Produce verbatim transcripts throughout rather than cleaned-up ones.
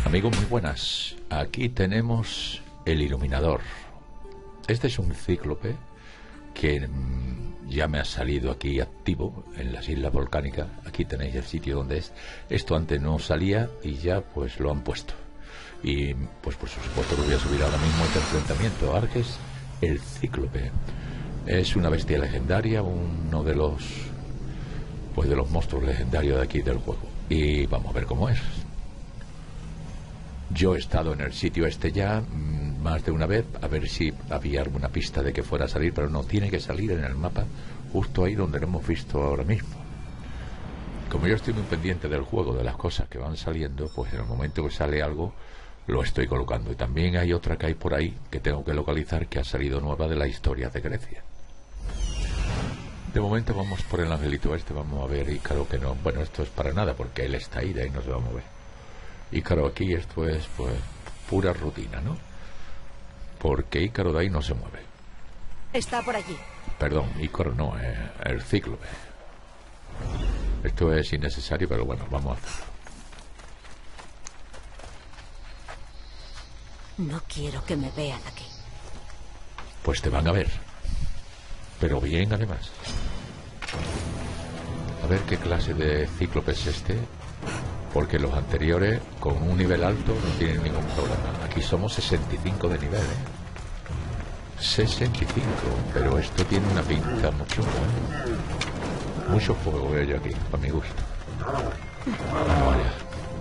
Amigos, muy buenas. Aquí tenemos el iluminador. Este es un cíclope que mmm, ya me ha salido aquí activo en las Islas Volcánicas. Aquí tenéis el sitio donde es. Esto antes no salía y ya pues lo han puesto. Y pues por supuesto lo voy a subir ahora mismo este enfrentamiento. Arges, el cíclope. Es una bestia legendaria, uno de los pues de los monstruos legendarios de aquí del juego. Y vamos a ver cómo es. Yo he estado en el sitio este ya mmm, más de una vez, a ver si había alguna pista de que fuera a salir, pero no, tiene que salir en el mapa justo ahí donde lo hemos visto ahora mismo. Como yo estoy muy pendiente del juego, de las cosas que van saliendo, pues en el momento que sale algo lo estoy colocando. Y también hay otra que hay por ahí que tengo que localizar, que ha salido nueva, de la historia de Grecia. De momento vamos por el angelito este, vamos a ver. Y claro que no, bueno, esto es para nada porque él está ahí, de ahí no se va a mover. Ícaro aquí, esto es pues pura rutina, ¿no? Porque Ícaro de ahí no se mueve. Está por allí. Perdón, Ícaro no, eh, el cíclope. Esto es innecesario, pero bueno, vamos a hacerlo. No quiero que me vean aquí. Pues te van a ver. Pero bien, además. A ver qué clase de cíclope es este. Porque los anteriores, con un nivel alto, no tienen ningún problema. Aquí somos sesenta y cinco de nivel, ¿eh? sesenta y cinco. Pero esto tiene una pinta mucho, ¿eh? Mucho fuego veo yo aquí, para mi gusto. Vamos allá.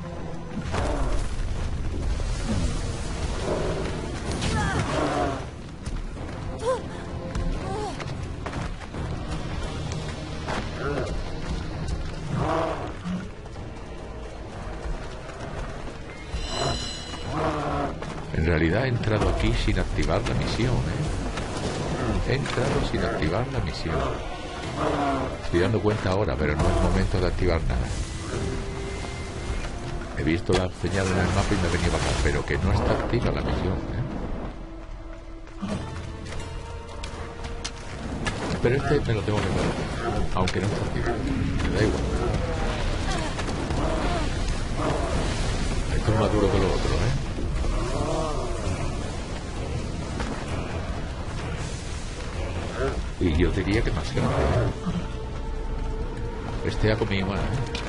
En realidad he entrado aquí sin activar la misión, ¿eh? He entrado sin activar la misión. Estoy dando cuenta ahora, pero no es momento de activar nada. He visto la señal en el mapa y me he venido acá, pero que no está activa la misión, ¿eh? Pero este me lo tengo que ver, aunque no está activo. Me da igual. Esto es más duro que lo otro, ¿eh? Y yo diría que más grande. Este ha comido más, ¿eh?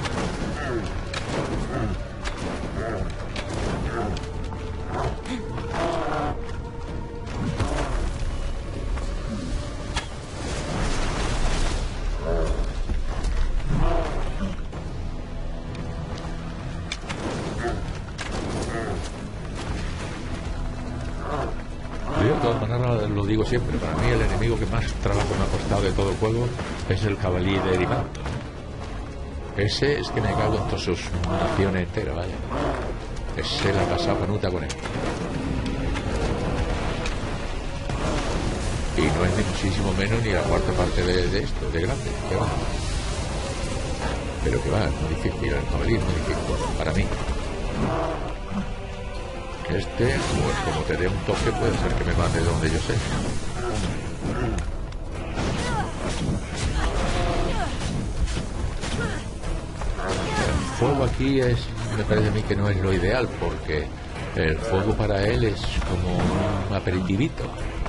Yo de todas maneras lo digo siempre, para mí el enemigo que más trabajo me ha costado de todo el juego es el jabalí de Erimanto. Ese es que me cago en todas sus naciones enteras, vaya. Ese la ha pasado canuta con él. Y no es ni muchísimo menos ni la cuarta parte de, de esto, de grande, que va. Pero que va, es muy difícil, el jabalí es muy difícil, para mí. Este, pues como te dé un toque, puede ser que me mate donde yo sé. El fuego aquí es, me parece a mí que no es lo ideal, porque el fuego para él es como un aperitivito.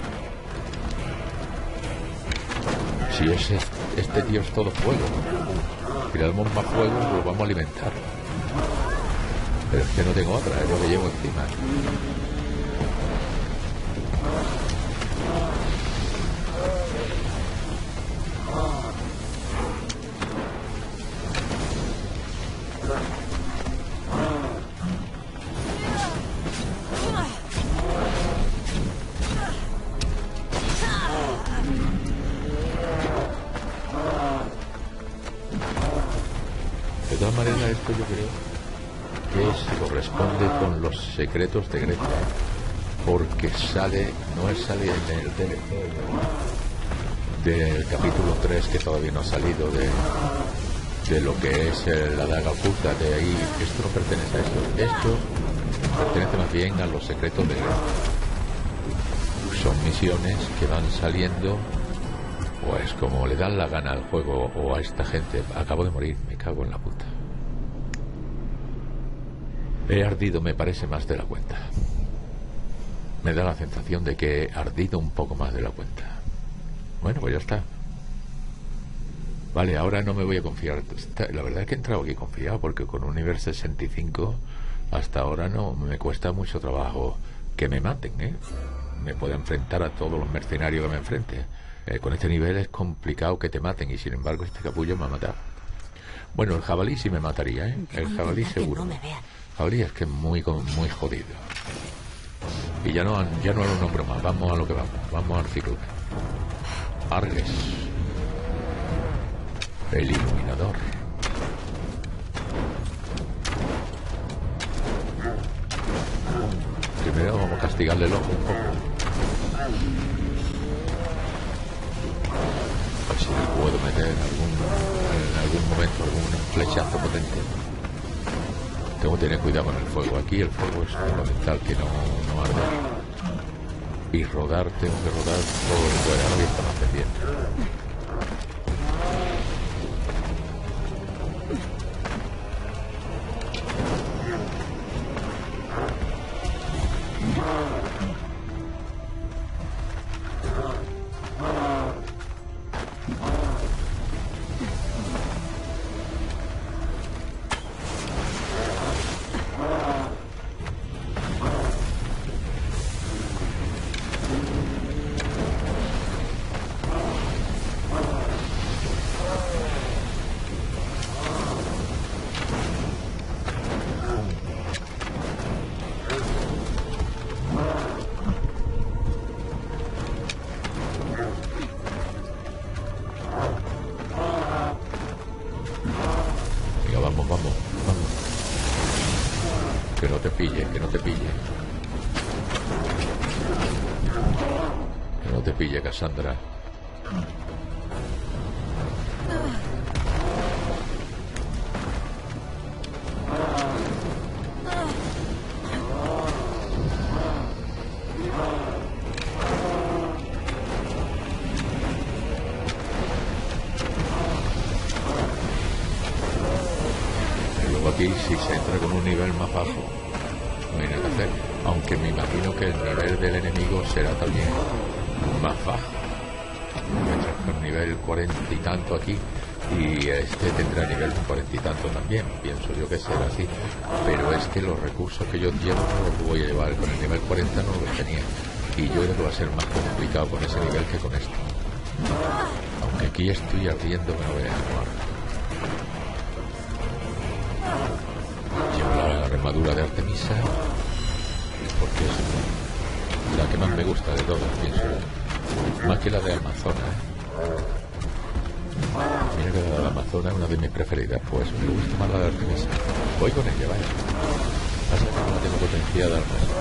Si es este tío es todo fuego, si le damos más fuego, lo vamos a alimentar. Pero es que no tengo otra, es lo que llevo encima. De todas maneras, esto yo creo que se corresponde con los secretos de Grecia, porque sale, no es sale en el D L C del capítulo tres, que todavía no ha salido, de, de lo que es la daga oculta. De ahí, esto no pertenece a esto, esto pertenece más bien a los secretos de Grecia. Son misiones que van saliendo pues como le dan la gana al juego o a esta gente. Acabo de morir, me cago en la puta. He ardido, me parece, más de la cuenta. Me da la sensación de que he ardido un poco más de la cuenta. Bueno, pues ya está. Vale, ahora no me voy a confiar. La verdad es que he entrado aquí confiado, porque con un nivel sesenta y cinco hasta ahora no me cuesta mucho trabajo que me maten, ¿eh? Me puedo enfrentar a todos los mercenarios que me enfrente. Eh, con este nivel es complicado que te maten, y sin embargo este capullo me ha matado. Bueno, el jabalí sí me mataría, ¿eh? El jabalí seguro. El jabalí es que es muy, muy jodido. Y ya no, ya no lo nombro más. Vamos a lo que vamos. Vamos al ciclo. Arges. El iluminador. Primero vamos a castigarle el ojo un poco. A ver si le puedo meter en algún, en algún momento algún flechazo potente. Tengo que tener cuidado con el fuego. Aquí el fuego es fundamental, que no, no arde. Y rodar, tengo que rodar por fuera, no voy a estar más pendiente. Que no te pille, que no te pille. Que no te pille, Cassandra. Aquí si se entra con un nivel más bajo no hay nada que hacer, aunque me imagino que el nivel del enemigo será también más bajo. Entras con nivel cuarenta y tanto aquí y este tendrá nivel cuarenta y tanto también, pienso yo que será así, pero es que los recursos que yo llevo no los voy a llevar con el nivel cuarenta, no los tenía, y yo creo que va a ser más complicado con ese nivel que con este, aunque aquí estoy ardiendo que no veas cómo arde. La armadura de Artemisa, porque es la que más me gusta de todas, pienso, más que la de Amazona, ¿eh? Mira que la de Amazona es una de mis preferidas, pues me gusta más la de Artemisa. Voy con ella, vaya. Pasa que no la tengo potenciada al máximo.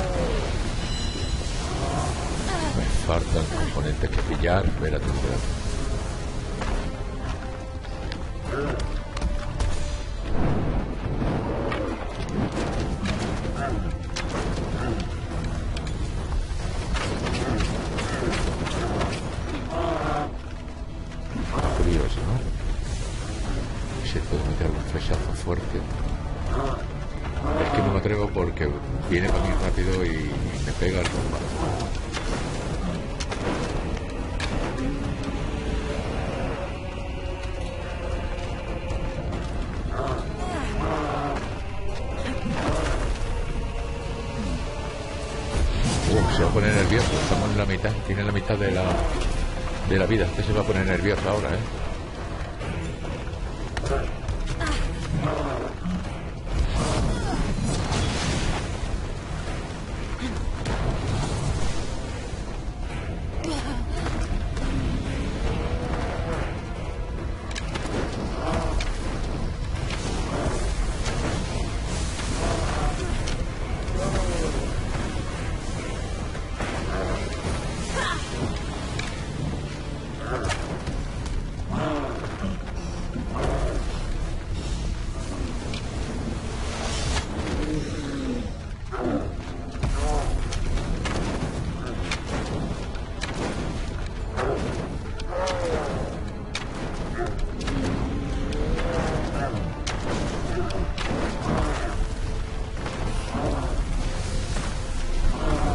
Me faltan componentes que pillar, espérate, espérate. Fuerte. Es que no me atrevo porque viene para mí rápido y me pega el combate. Uh, se va a poner nervioso, estamos en la mitad, tiene la mitad de la de la vida, este se va a poner nervioso ahora, ¿eh?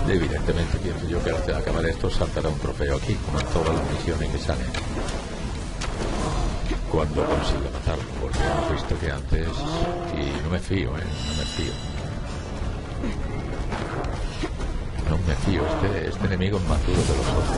Evidentemente pienso yo que al acabar esto saltará un trofeo aquí, como en todas las misiones que salen. Cuando consiga matarlo, porque hemos visto que antes... Y no me fío, ¿eh? No me fío. No me fío, este, este enemigo es más duro que los otros.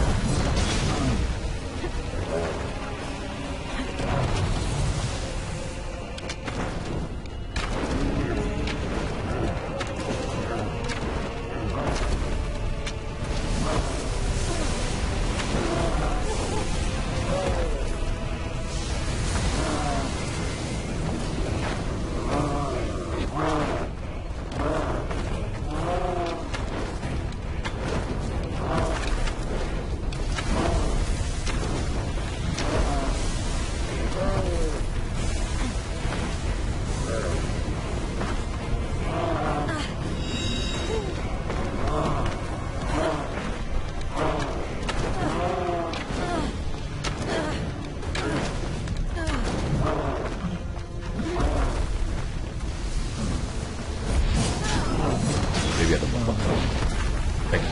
Venga.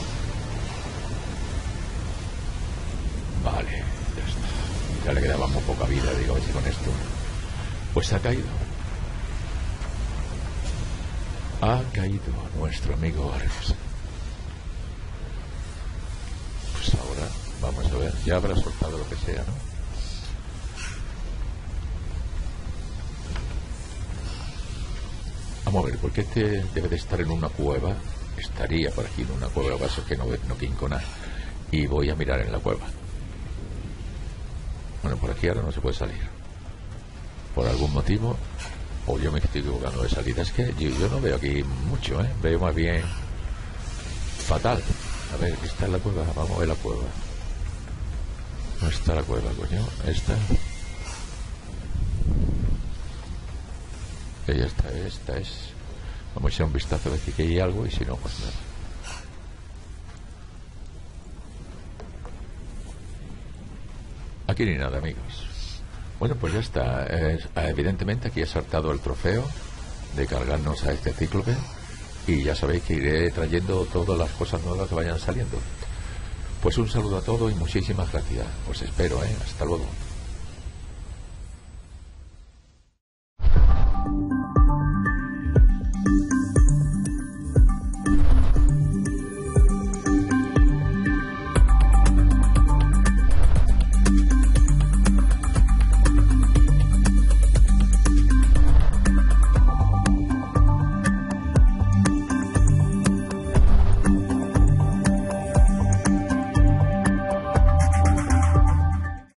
Vale, ya está. Ya le quedaba muy poca vida, digo, a ver si con esto. Pues ha caído. Ha caído nuestro amigo Vargas. Pues ahora, vamos a ver, ya habrá soltado lo que sea, ¿no? Vamos a ver, porque este debe de estar en una cueva. Estaría por aquí en una cueva, lo que pasa es que no, no quinco nada. Y voy a mirar en la cueva. Bueno, por aquí ahora no se puede salir. Por algún motivo, o yo me estoy equivocando de salida. Es que yo, yo no veo aquí mucho, ¿eh? Veo más bien fatal. A ver, aquí está la cueva. Vamos a ver la cueva. No está la cueva, coño. Esta. Ella está, esta es. Vamos a echar un vistazo a ver si hay algo y si no, pues nada. Aquí ni nada, amigos. Bueno, pues ya está. Eh, evidentemente aquí he saltado el trofeo de cargarnos a este cíclope y ya sabéis que iré trayendo todas las cosas nuevas que vayan saliendo. Pues un saludo a todos y muchísimas gracias. Os espero, ¿eh? Hasta luego.